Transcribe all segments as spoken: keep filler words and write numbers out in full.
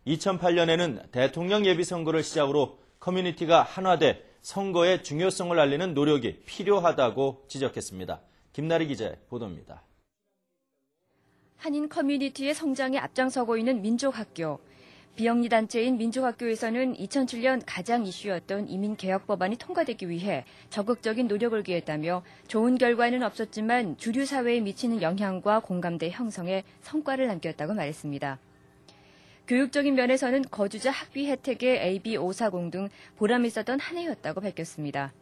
이천팔 년에는 대통령 예비선거를 시작으로 커뮤니티가 한화돼 선거의 중요성을 알리는 노력이 필요하다고 지적했습니다. 김나리 기자의 보도입니다. 한인 커뮤니티의 성장에 앞장서고 있는 민족학교. 비영리 단체인 민족학교에서는 이천칠 년 가장 이슈였던 이민개혁 법안이 통과되기 위해 적극적인 노력을 기했다며 좋은 결과는 없었지만 주류 사회에 미치는 영향과 공감대 형성에 성과를 남겼다고 말했습니다. 교육적인 면에서는 거주자 학비 혜택의 에이비 오백사십 등 보람 있었던 한 해였다고 밝혔습니다.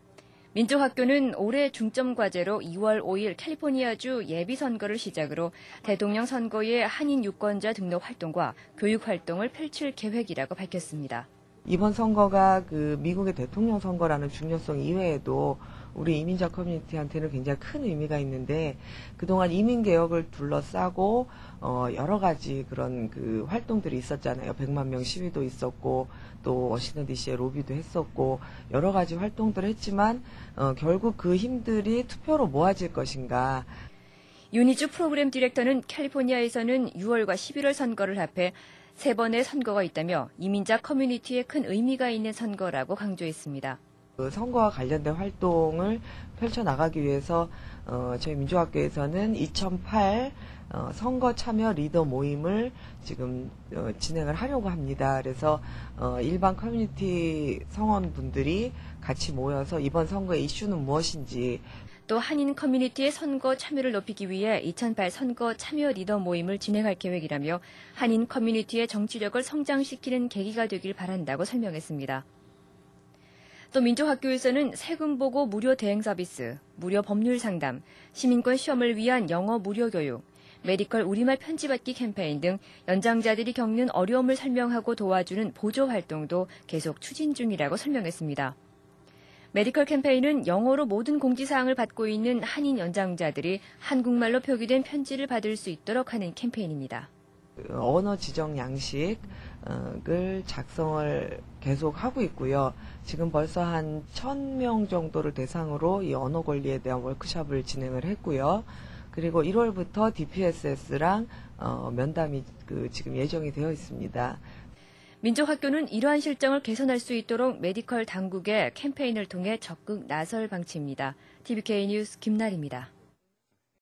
민족학교는 올해 중점 과제로 이월 오일 캘리포니아주 예비선거를 시작으로 대통령 선거의 한인 유권자 등록 활동과 교육 활동을 펼칠 계획이라고 밝혔습니다. 이번 선거가 그 미국의 대통령 선거라는 중요성 이외에도 우리 이민자 커뮤니티한테는 굉장히 큰 의미가 있는데 그동안 이민 개혁을 둘러싸고 어 여러 가지 그런 그 활동들이 있었잖아요. 백만 명 시위도 있었고 또 워싱턴 디씨에 로비도 했었고 여러 가지 활동들을 했지만 어 결국 그 힘들이 투표로 모아질 것인가. 윤희주 프로그램 디렉터는 캘리포니아에서는 유월과 십일월 선거를 합해 세 번의 선거가 있다며 이민자 커뮤니티에 큰 의미가 있는 선거라고 강조했습니다. 그 선거와 관련된 활동을 펼쳐나가기 위해서 어, 저희 민족학교에서는 이천팔 어, 선거 참여 리더 모임을 지금 어, 진행을 하려고 합니다. 그래서 어, 일반 커뮤니티 성원분들이 같이 모여서 이번 선거의 이슈는 무엇인지 또 한인 커뮤니티의 선거 참여를 높이기 위해 이천팔 선거 참여 리더 모임을 진행할 계획이라며 한인 커뮤니티의 정치력을 성장시키는 계기가 되길 바란다고 설명했습니다. 또 민족학교에서는 세금 보고 무료 대행 서비스, 무료 법률 상담, 시민권 시험을 위한 영어 무료 교육, 메디컬 우리말 편지받기 캠페인 등 연장자들이 겪는 어려움을 설명하고 도와주는 보조 활동도 계속 추진 중이라고 설명했습니다. 메디컬 캠페인은 영어로 모든 공지사항을 받고 있는 한인 연장자들이 한국말로 표기된 편지를 받을 수 있도록 하는 캠페인입니다. 언어 지정 양식을 작성을 계속 하고 있고요. 지금 벌써 한 천 명 정도를 대상으로 이 언어 권리에 대한 워크숍을 진행을 했고요. 그리고 일월부터 디피에스에스랑 어, 면담이 그 지금 예정이 되어 있습니다. 민족학교는 이러한 실정을 개선할 수 있도록 메디컬 당국의 캠페인을 통해 적극 나설 방침입니다. 티비케이 뉴스 김나리입니다.